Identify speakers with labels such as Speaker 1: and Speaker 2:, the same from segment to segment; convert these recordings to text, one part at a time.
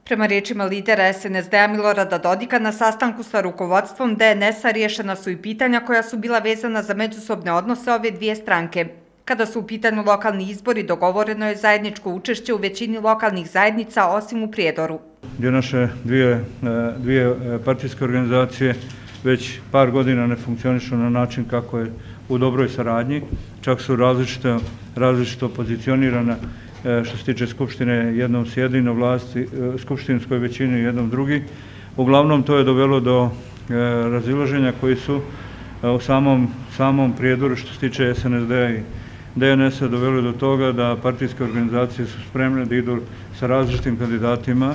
Speaker 1: Prema riječima lidera SNSD-a Milorada Dodika, na sastanku sa rukovodstvom DNS-a riješena su i pitanja koja su bila vezana za međusobne odnose ove dvije stranke. Kada su u pitanju lokalni izbori, dogovoreno je zajedničko učešće u većini lokalnih zajednica, osim u Prijedoru.
Speaker 2: Gdje naše dvije partijske organizacije već par godina ne funkcionišu na način kako je u dobroj saradnji, čak su različito pozicionirane što se tiče Skupštine, jednom sjedi na vlasti, skupštinskoj većini, jednom drugi. Uglavnom to je dovelo do razilaženja koji su u samom Prijedoru što se tiče SNSD-a i DNS-a doveli do toga da partijske organizacije su spremne da idu sa različitim kandidatima,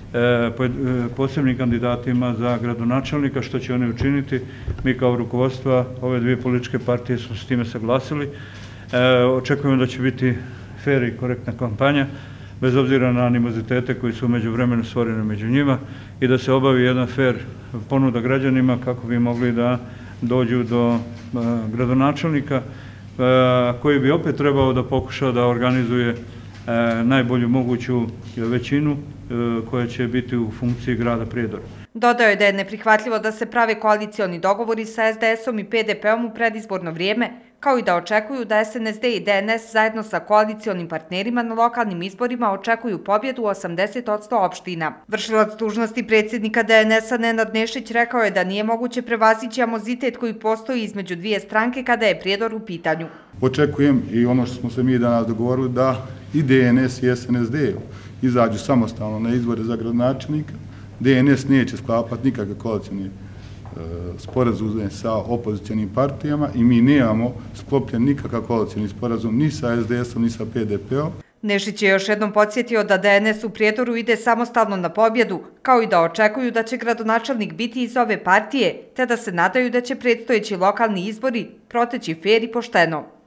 Speaker 2: posebnim kandidatima za gradonačelnika, što će oni učiniti. Mi kao rukovodstva ove dvije političke partije smo s time saglasili. Očekujemo da će biti fer i korektna kampanja, bez obzira na animozitete koji su umeđu vremenu stvorene među njima, i da se obavi jedan fer ponuda građanima kako bi mogli da dođu do gradonačelnika, koji bi opet trebao da pokuša da organizuje najbolju moguću većinu koja će biti u funkciji grada Prijedora.
Speaker 1: Dodao je da je neprihvatljivo da se prave koalicioni dogovori sa SDS-om i PDP-om u predizborno vrijeme, kao i da očekuju da SNSD i DNS zajedno sa koalicionim partnerima na lokalnim izborima očekuju pobjedu u 80% opština. Vršilac dužnosti predsjednika DNS-a Nenad Nešić rekao je da nije moguće prevazići amozitet koji postoji između dvije stranke kada je Prijedor u pitanju.
Speaker 3: Očekujem i ono što smo se mi danas dogovorili da i DNS i SNSD izađu samostalno na izbore za gradonačelnika. DNS neće sklapati nikakve koalicijne sporazume sa opozicionim partijama i mi nemamo sklopljen nikakav koalicijni sporazum ni sa SDS-om ni sa PDP-om.
Speaker 1: Nešić je još jednom podsjetio da DNS u Prijedoru ide samostalno na pobjedu, kao i da očekuju da će gradonačelnik biti iz ove partije, te da se nadaju da će predstojeći lokalni izbori proteći fer i pošteno.